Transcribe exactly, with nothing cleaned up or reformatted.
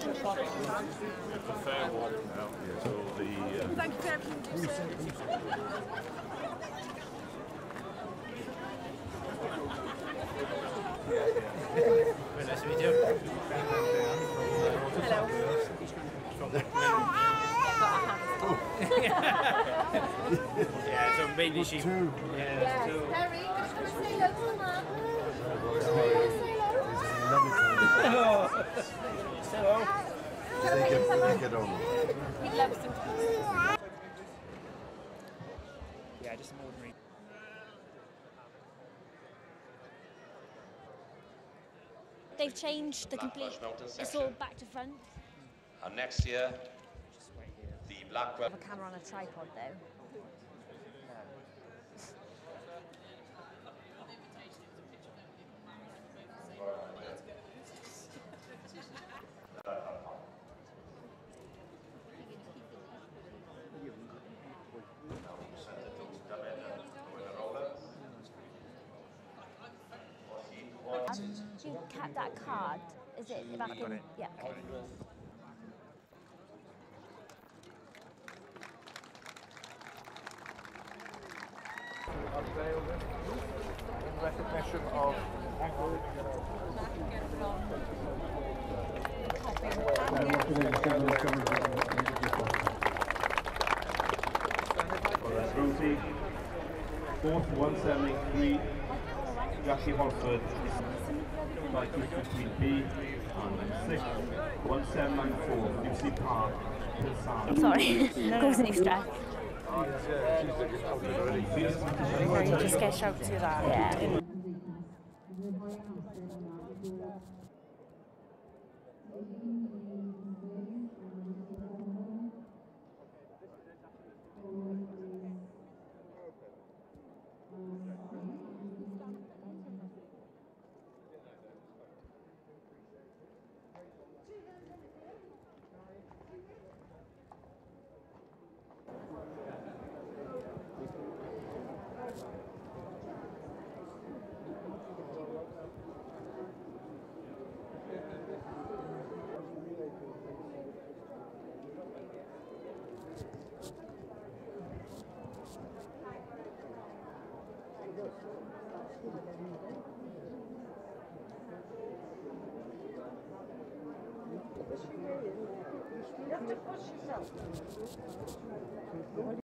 a fair walk now. So the, uh, Thank you for everything you said. Very nice to meet you. Hello. Yeah, so mainly she. Yeah, Yes, two. Harry, just come and say hello to Mum. Say hello. They get, they get on. He loves them. Yeah, just some ordinary. They've changed the complete, it's all back to front. And next year, Just right here. the Blackwell. A camera on a tripod though. Do you kept that card? Is it back in? it. Yeah, okay. unveiled it in recognition of Rosie, fourth one seventy-three, Jackie Holford, by two fifteen B, and sixth one seven nine four, Lucy Park, Sorry, causing you stress. You just get shout to that. Yeah. You have to push yourself.